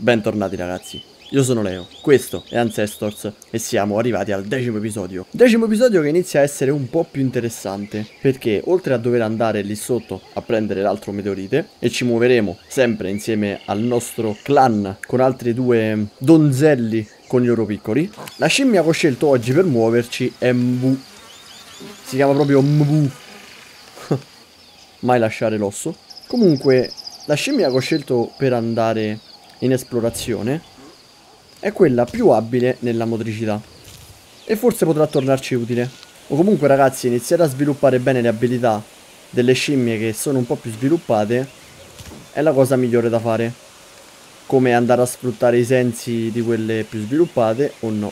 Bentornati ragazzi, io sono Leo, questo è Ancestors e siamo arrivati al 10° episodio. 10° episodio che inizia a essere un po' più interessante, perché oltre a dover andare lì sotto a prendere l'altro meteorite, e ci muoveremo sempre insieme al nostro clan con altri due donzelli con i loro piccoli, la scimmia che ho scelto oggi per muoverci è Mbu. Si chiama proprio Mbu. Mai lasciare l'osso. Comunque, la scimmia che ho scelto per andare in esplorazione è quella più abile nella motricità e forse potrà tornarci utile. O comunque ragazzi, iniziare a sviluppare bene le abilità delle scimmie che sono un po' più sviluppate è la cosa migliore da fare. Come andare a sfruttare i sensi di quelle più sviluppate o no.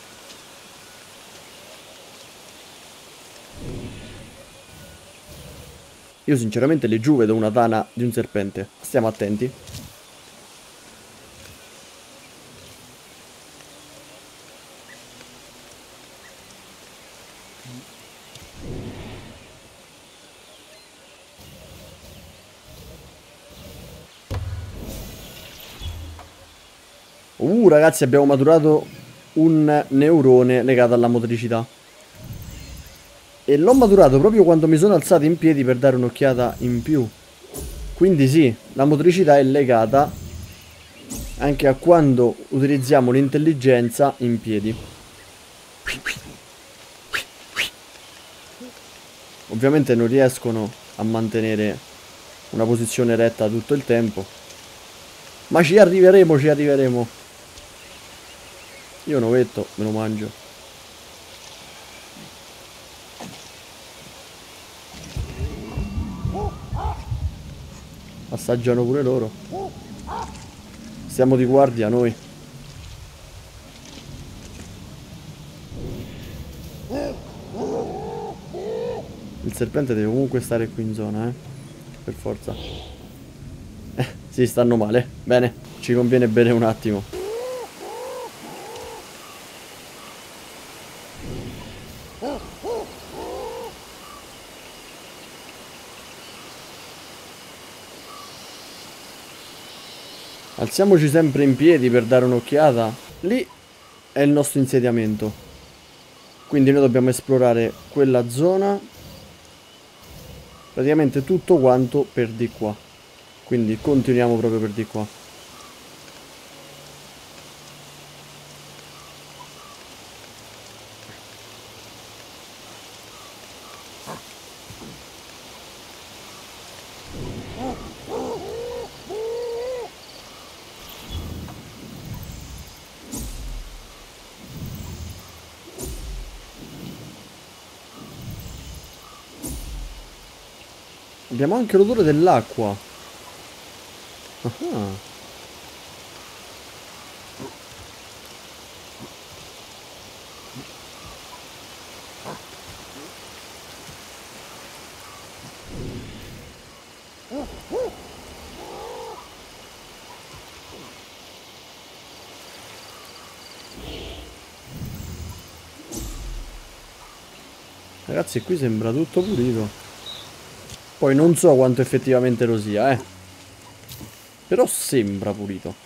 Io sinceramente lì giù vedo una tana di un serpente. Stiamo attenti. Ragazzi, abbiamo maturato un neurone legato alla motricità. E l'ho maturato proprio quando mi sono alzato in piedi per dare un'occhiata in più. Quindi sì, la motricità è legata anche a quando utilizziamo l'intelligenza in piedi. Ovviamente non riescono a mantenere una posizione retta tutto il tempo. Ma ci arriveremo, ci arriveremo. Io un ovetto me lo mangio. Assaggiano pure loro. Stiamo di guardia noi. Il serpente deve comunque stare qui in zona, per forza. Sì, stanno male. Bene, ci conviene bere un attimo. Alziamoci sempre in piedi per dare un'occhiata. Lì è il nostro insediamento. Quindi noi dobbiamo esplorare quella zona. Praticamente tutto quanto per di qua. Quindi continuiamo proprio per di qua. Abbiamo anche l'odore dell'acqua. Ah. Ragazzi, qui sembra tutto pulito. Poi non so quanto effettivamente lo sia, però sembra pulito.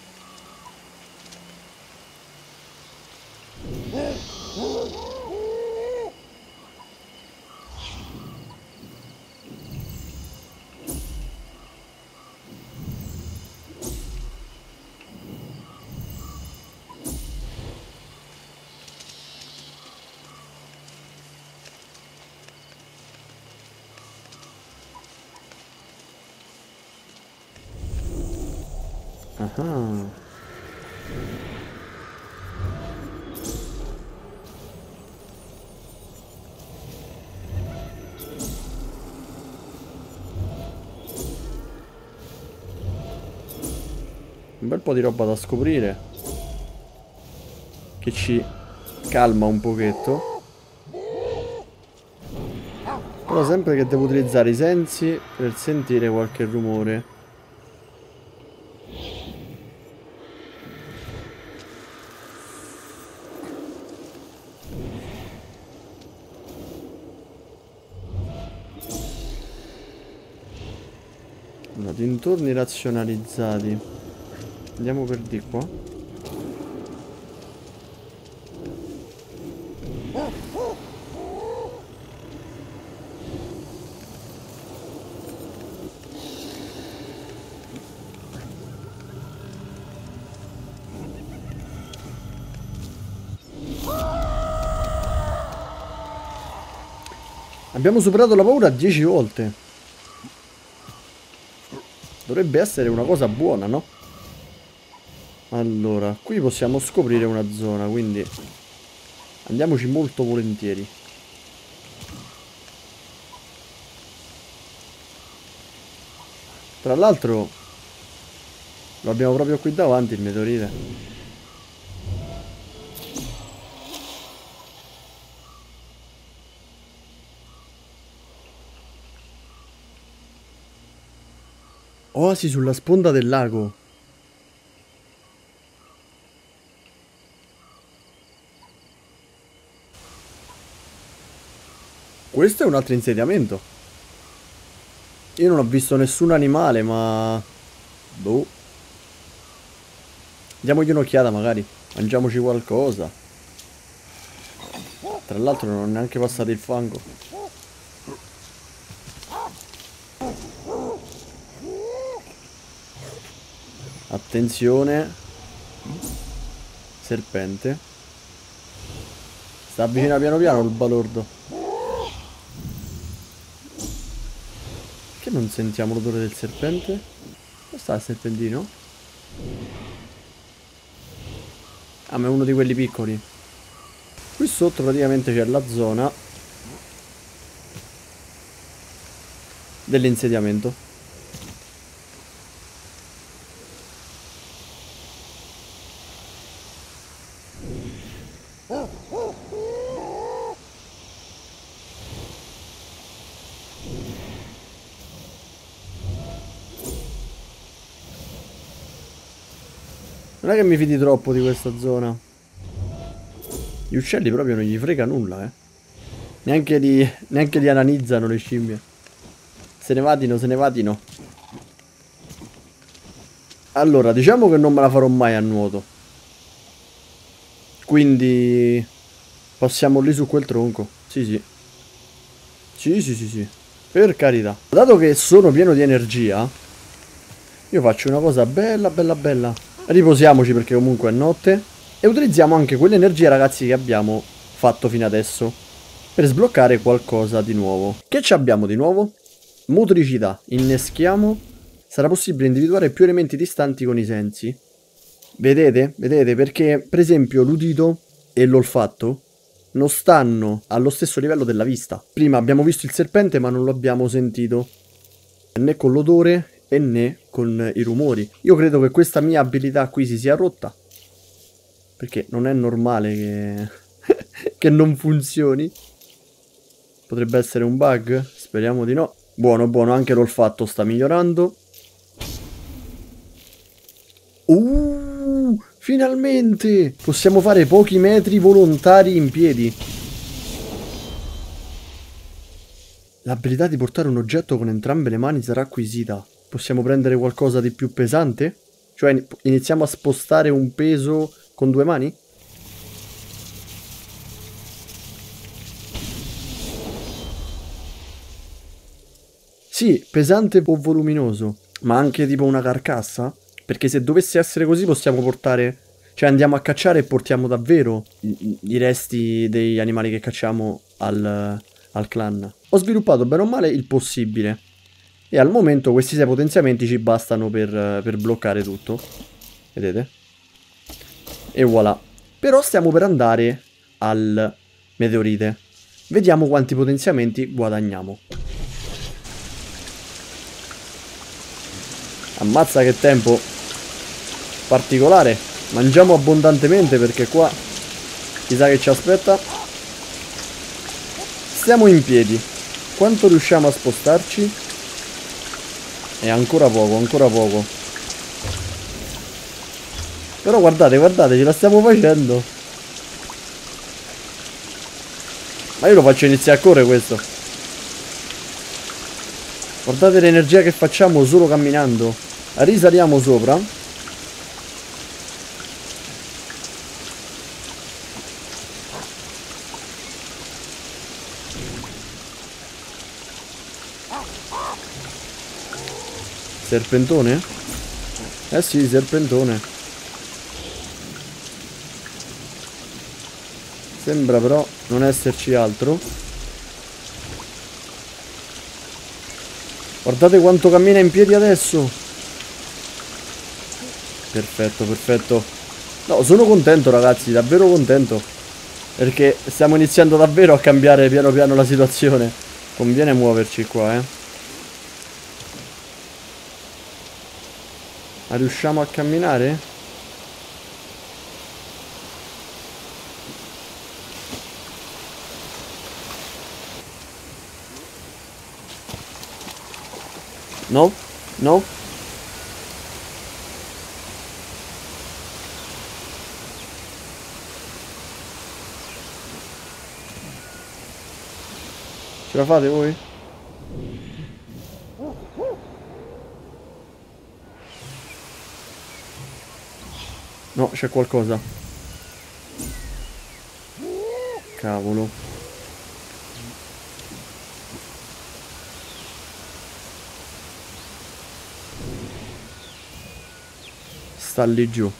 Ah. Un bel po' di roba da scoprire, che ci calma un pochetto. Però sempre che devo utilizzare i sensi per sentire qualche rumore. No, dintorni razionalizzati. Andiamo per di qua. Abbiamo superato la paura 10 volte. Dovrebbe essere una cosa buona, no? Allora, qui possiamo scoprire una zona, quindi andiamoci molto volentieri. Tra l'altro lo abbiamo proprio qui davanti il meteorite. Oasi sulla sponda del lago. Questo è un altro insediamento. Io non ho visto nessun animale, ma... boh. Diamogli un'occhiata magari. Mangiamoci qualcosa. Tra l'altro non ho neanche passato il fango. Attenzione. Serpente. Sta avvicina piano piano il balordo. Che non sentiamo l'odore del serpente? Dove sta il serpentino? Ah, ma è uno di quelli piccoli. Qui sotto praticamente c'è la zona dell'insediamento. Non è che mi fidi troppo di questa zona. Gli uccelli proprio non gli frega nulla, eh. Neanche li analizzano le scimmie. Se ne vadino, se ne vadino. Allora, diciamo che non me la farò mai a nuoto. Quindi passiamo lì su quel tronco. Sì, sì. Sì, sì, sì, sì. Per carità. Dato che sono pieno di energia, io faccio una cosa bella, bella, bella. Riposiamoci perché comunque è notte. E utilizziamo anche quell'energia, ragazzi, che abbiamo fatto fino adesso per sbloccare qualcosa di nuovo. Che ci abbiamo di nuovo? Motricità. Inneschiamo. Sarà possibile individuare più elementi distanti con i sensi. Vedete? Vedete? Perché, per esempio, l'udito e l'olfatto non stanno allo stesso livello della vista. Prima abbiamo visto il serpente ma non lo abbiamo sentito né con l'odore e né con i rumori. Io credo che questa mia abilità qui si sia rotta, perché non è normale che non funzioni. Potrebbe essere un bug? Speriamo di no. Buono, buono, anche l'olfatto sta migliorando. Finalmente! Possiamo fare pochi metri volontari in piedi. L'abilità di portare un oggetto con entrambe le mani sarà acquisita. Possiamo prendere qualcosa di più pesante? Cioè iniziamo a spostare un peso con due mani? Sì, pesante o voluminoso. Ma anche tipo una carcassa? Perché se dovesse essere così possiamo portare... cioè andiamo a cacciare e portiamo davvero i resti degli animali che cacciamo al clan. Ho sviluppato bene o male il possibile. E al momento questi 6 potenziamenti ci bastano per bloccare tutto. Vedete? E voilà. Però stiamo per andare al meteorite. Vediamo quanti potenziamenti guadagniamo. Ammazza che tempo particolare. Mangiamo abbondantemente perché qua chissà che ci aspetta. Stiamo in piedi. Quanto riusciamo a spostarci? È ancora poco, ancora poco. Però guardate, guardate, ce la stiamo facendo. Ma io lo faccio iniziare a correre questo. Guardate l'energia che facciamo solo camminando. Risaliamo sopra. Serpentone? Eh sì, serpentone. Sembra però non esserci altro. Guardate quanto cammina in piedi adesso. Perfetto, perfetto. No, sono contento ragazzi, davvero contento. Perché stiamo iniziando davvero a cambiare piano piano la situazione. Conviene muoverci qua, Ma riusciamo a camminare? No? No? Ce la fate voi? No, c'è qualcosa. Cavolo. Sta lì giù.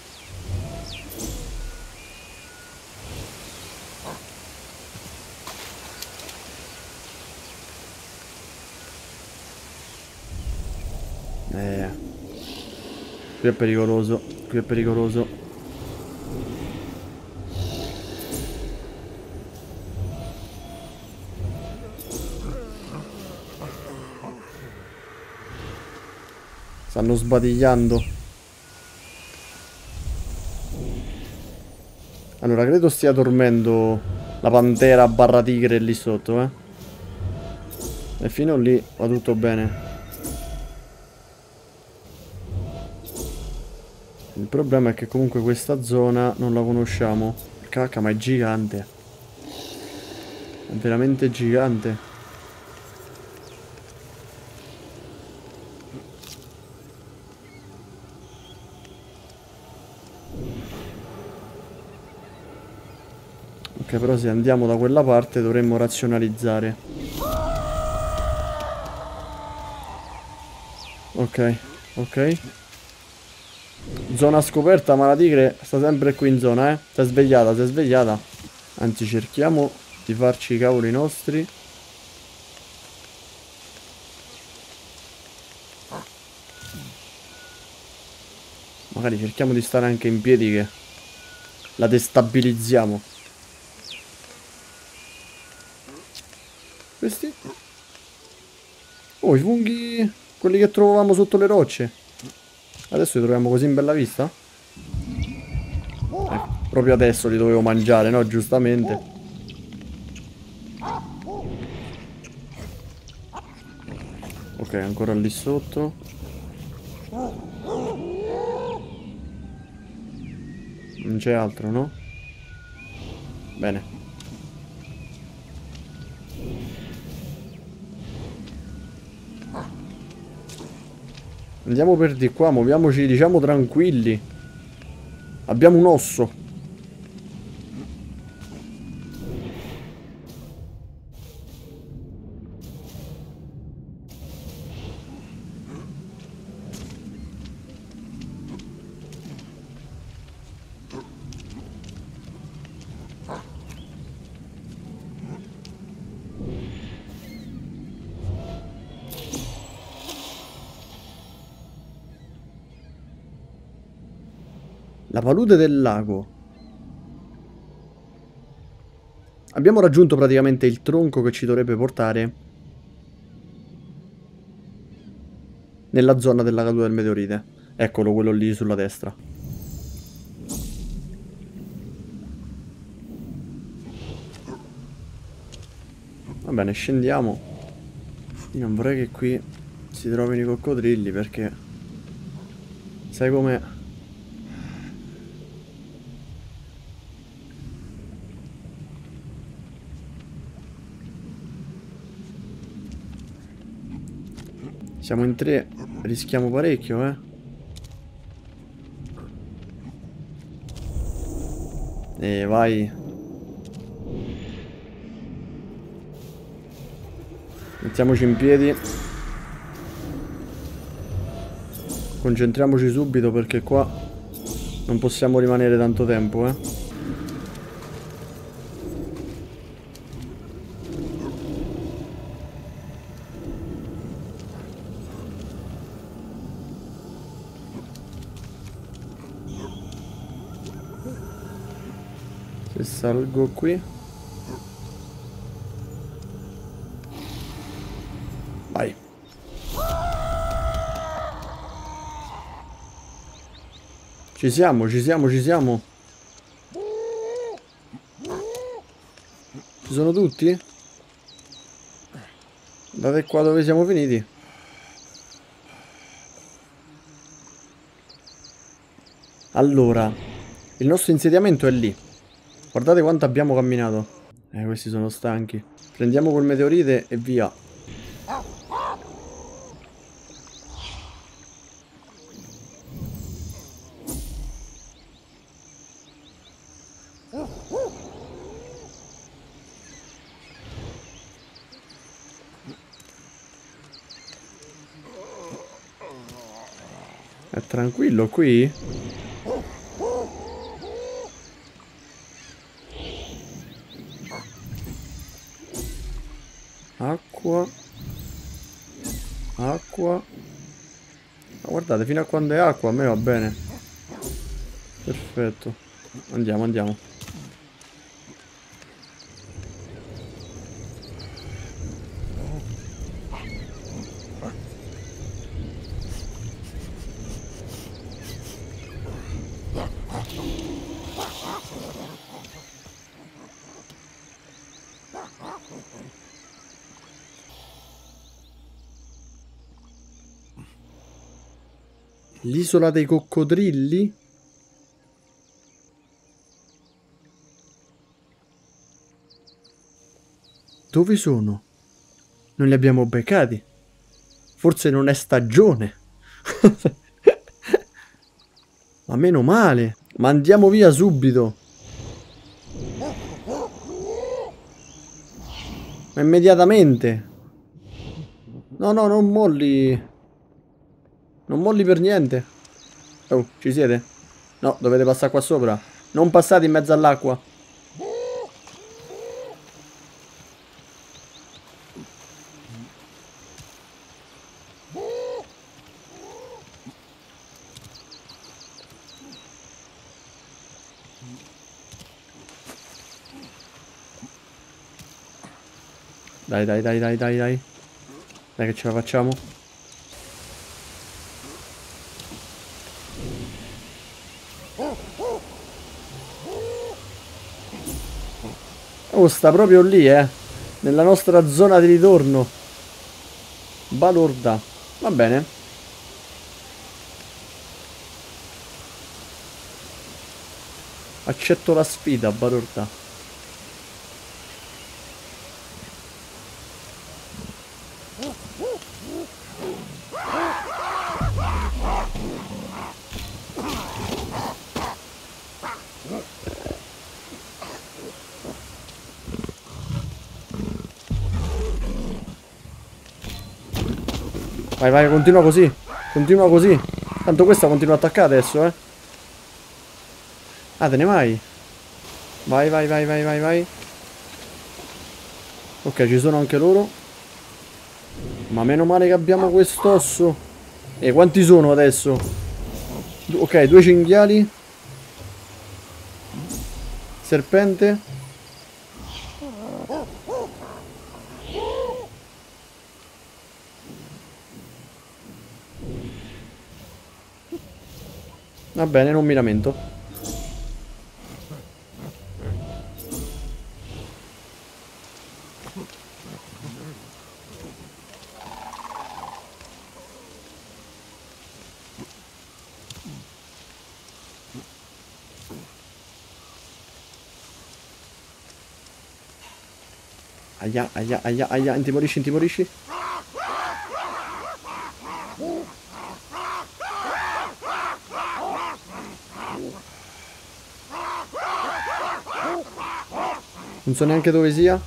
Qui è pericoloso. Qui è pericoloso. Stanno sbadigliando. Allora, credo stia dormendo la pantera barra tigre lì sotto, E fino lì va tutto bene. Il problema è che comunque questa zona non la conosciamo. Cacca, ma è gigante. È veramente gigante. Ok, però se andiamo da quella parte dovremmo razionalizzare. Ok, ok. Zona scoperta, ma la tigre sta sempre qui in zona, Si è svegliata, si è svegliata. Anzi, cerchiamo di farci i cavoli nostri. Magari cerchiamo di stare anche in piedi che la destabilizziamo. Questi? Oh, i funghi, quelli che trovavamo sotto le rocce. Adesso li troviamo così in bella vista? Proprio adesso li dovevo mangiare, no? Giustamente. Ok, ancora lì sotto. Non c'è altro, no? Bene. Andiamo per di qua, muoviamoci, diciamo, tranquilli. Abbiamo un osso. La palude del lago. Abbiamo raggiunto praticamente il tronco che ci dovrebbe portare nella zona della caduta del meteorite. Eccolo, quello lì sulla destra. Va bene, scendiamo. Io non vorrei che qui si trovino i coccodrilli perché... Sai com'è? Siamo in 3, rischiamo parecchio, vai. Mettiamoci in piedi. Concentriamoci subito perché qua non possiamo rimanere tanto tempo, eh. Se salgo qui. Vai. Ci siamo, ci siamo, ci siamo. Ci sono tutti? Guardate qua dove siamo finiti. Allora, il nostro insediamento è lì. Guardate quanto abbiamo camminato. Questi sono stanchi. Prendiamo quel meteorite e via. È tranquillo qui? Acqua. Acqua. Ma guardate, fino a quando è acqua a me va bene. Perfetto. Andiamo, andiamo. L'isola dei coccodrilli? Dove sono? Non li abbiamo beccati? Forse non è stagione. Ma meno male. Ma andiamo via subito. Ma immediatamente. No, no, non molli. Non molli per niente. Oh, ci siete? No, dovete passare qua sopra. Non passate in mezzo all'acqua. Dai, dai, dai, dai, dai, dai. Dai che ce la facciamo. Oh, sta proprio lì, nella nostra zona di ritorno. Balorda. Va bene. Accetto la sfida, Balorda. Vai, vai, continua così. Continua così. Tanto questa continua a attaccare adesso, Ah, te ne vai? Vai, vai, vai, vai, vai, vai. Ok, ci sono anche loro. Ma meno male che abbiamo quest'osso. E quanti sono adesso? Ok, 2 cinghiali. Serpente. Va bene, non mi lamento. Aia, aia, aia, aia, intimorisci, intimorisci. Non so neanche dove sia.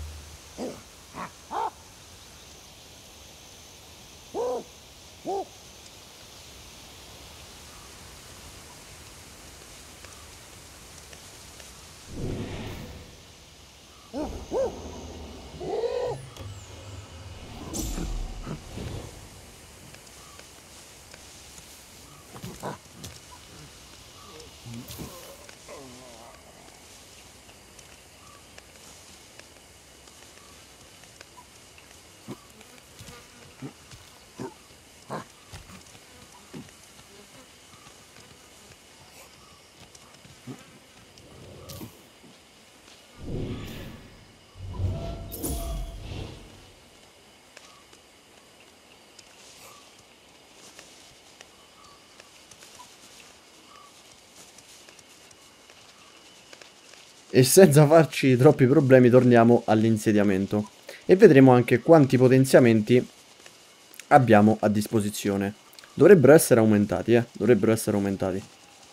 E senza farci troppi problemi torniamo all'insediamento e vedremo anche quanti potenziamenti abbiamo a disposizione. Dovrebbero essere aumentati, dovrebbero essere aumentati.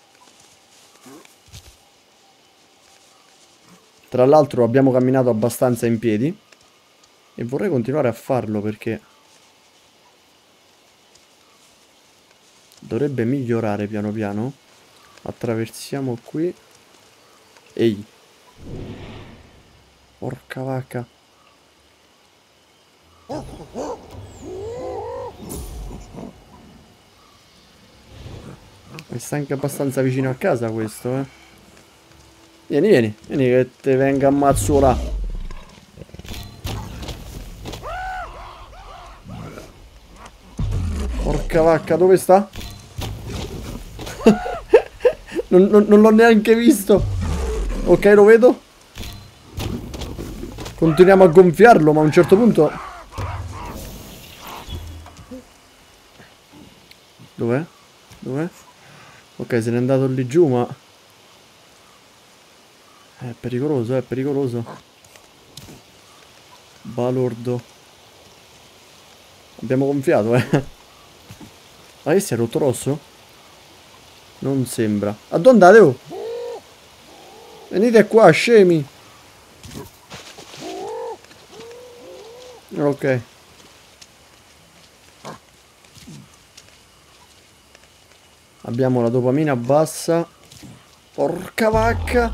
Tra l'altro abbiamo camminato abbastanza in piedi e vorrei continuare a farlo perché dovrebbe migliorare piano piano. Attraversiamo qui. Ehi. Porca vacca. Mi sta anche abbastanza vicino a casa questo, Vieni, vieni, vieni che te venga ammazzo là. Porca vacca, dove sta? non l'ho neanche visto. Ok, lo vedo. Continuiamo a gonfiarlo, ma a un certo punto... Dov'è? Dov'è? Ok, se n'è andato lì giù, ma... È pericoloso, è pericoloso. Balordo. Abbiamo gonfiato, Ma che si è rotto rosso? Non sembra. A dove andate, oh? Venite qua, scemi. Ok. Abbiamo la dopamina bassa. Porca vacca.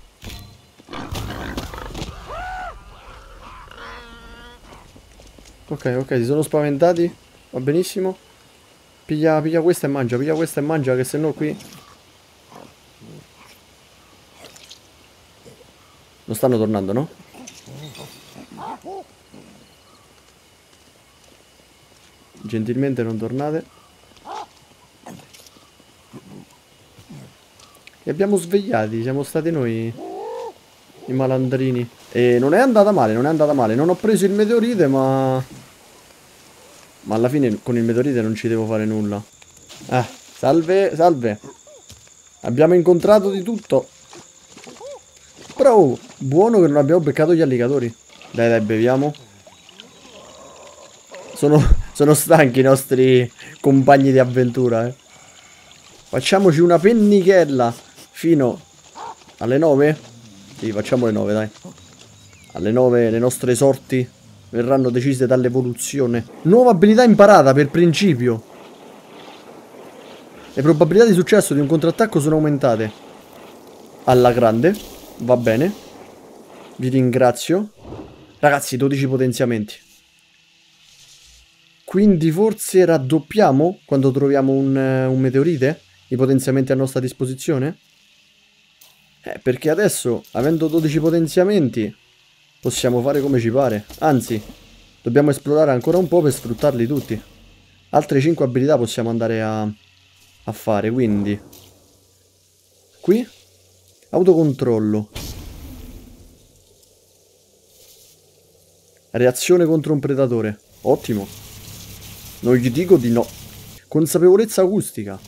Ok, ok, si sono spaventati. Va benissimo. Piglia questa e mangia, che se no qui... Non stanno tornando, no? Gentilmente non tornate. Li abbiamo svegliati, siamo stati noi i malandrini. E non è andata male, non è andata male. Non ho preso il meteorite, ma alla fine con il meteorite non ci devo fare nulla. Salve, salve. Abbiamo incontrato di tutto. Però oh, buono che non abbiamo beccato gli alligatori. Dai, dai, beviamo. Sono stanchi i nostri compagni di avventura, Facciamoci una pennichella fino alle 9. Sì, facciamo le 9, dai. Alle 9 le nostre sorti verranno decise dall'evoluzione. Nuova abilità imparata per principio. Le probabilità di successo di un contrattacco sono aumentate. Alla grande. Va bene. Vi ringrazio. Ragazzi, 12 potenziamenti. Quindi forse raddoppiamo quando troviamo un meteorite? I potenziamenti a nostra disposizione? Perché adesso, avendo 12 potenziamenti, possiamo fare come ci pare. Anzi, dobbiamo esplorare ancora un po' per sfruttarli tutti. Altre 5 abilità possiamo andare a fare, quindi... Qui? Autocontrollo. Reazione contro un predatore. Ottimo. Non gli dico di no. Consapevolezza acustica.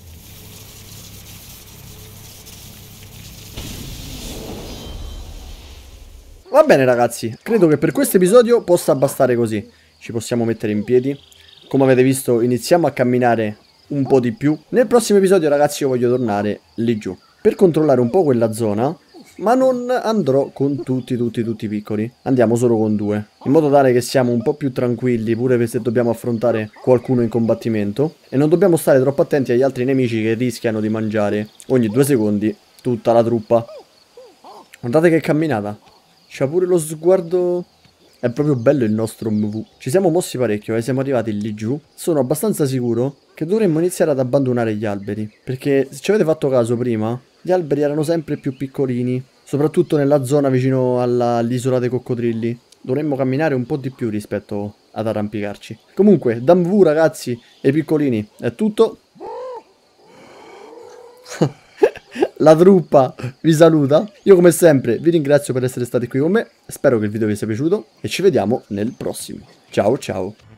Va bene ragazzi, credo che per questo episodio possa bastare così. Ci possiamo mettere in piedi. Come avete visto iniziamo a camminare un po' di più. Nel prossimo episodio ragazzi io voglio tornare lì giù per controllare un po' quella zona. Ma non andrò con tutti piccoli. Andiamo solo con 2. In modo tale che siamo un po' più tranquilli pure se dobbiamo affrontare qualcuno in combattimento. E non dobbiamo stare troppo attenti agli altri nemici che rischiano di mangiare ogni 2 secondi tutta la truppa. Guardate che camminata. C'ha pure lo sguardo... È proprio bello il nostro MV. Ci siamo mossi parecchio e siamo arrivati lì giù. Sono abbastanza sicuro che dovremmo iniziare ad abbandonare gli alberi. Perché se ci avete fatto caso prima... Gli alberi erano sempre più piccolini, soprattutto nella zona vicino all'isola dei coccodrilli. Dovremmo camminare un po' di più rispetto ad arrampicarci. Comunque, Damvu ragazzi e piccolini, è tutto. La truppa vi saluta. Io come sempre vi ringrazio per essere stati qui con me. Spero che il video vi sia piaciuto e ci vediamo nel prossimo. Ciao ciao.